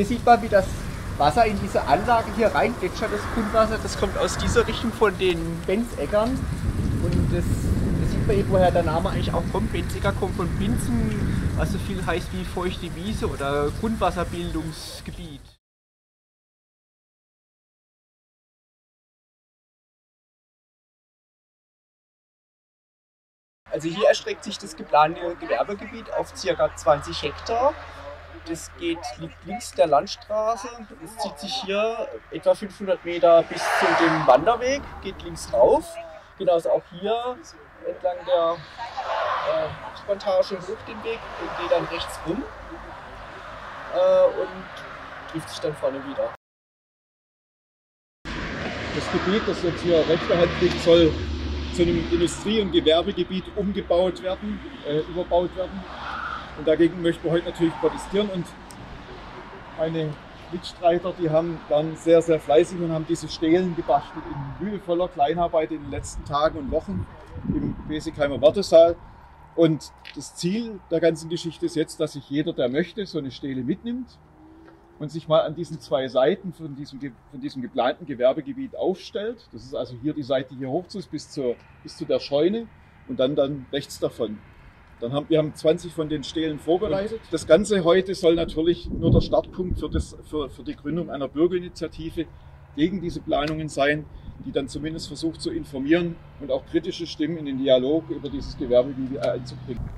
sieht man, wie das Wasser in diese Anlage hier rein plätschert, das Grundwasser. Das kommt aus dieser Richtung von den Benzäckern. Und das sieht man eben, woher der Name eigentlich auch kommt. Benzäcker kommt von Binzen, was so viel heißt wie feuchte Wiese oder Grundwasserbildungsgebiet. Also hier erstreckt sich das geplante Gewerbegebiet auf ca. 20 Hektar. Das liegt links der Landstraße. Es zieht sich hier etwa 500 Meter bis zu dem Wanderweg, geht links rauf. Genauso auch hier entlang der Plantage hoch den Weg und geht dann rechts rum und trifft sich dann vorne wieder. Das Gebiet, das jetzt hier rechter Hand liegt, soll zu einem Industrie- und Gewerbegebiet umgebaut werden, überbaut werden. Und dagegen möchten wir heute natürlich protestieren. Und meine Mitstreiter, die haben dann sehr, sehr fleißig und haben diese Stelen gebastelt in mühevoller Kleinarbeit in den letzten Tagen und Wochen im Besigheimer Wartesaal. Und das Ziel der ganzen Geschichte ist jetzt, dass sich jeder, der möchte, so eine Stele mitnimmt und sich mal an diesen zwei Seiten von diesem geplanten Gewerbegebiet aufstellt. Das ist also hier die Seite hier hoch bis zu der Scheune und dann rechts davon. Wir haben 20 von den Stelen vorbereitet. Das Ganze heute soll natürlich nur der Startpunkt für die Gründung einer Bürgerinitiative gegen diese Planungen sein, die dann zumindest versucht zu informieren und auch kritische Stimmen in den Dialog über dieses Gewerbegebiet einzubringen.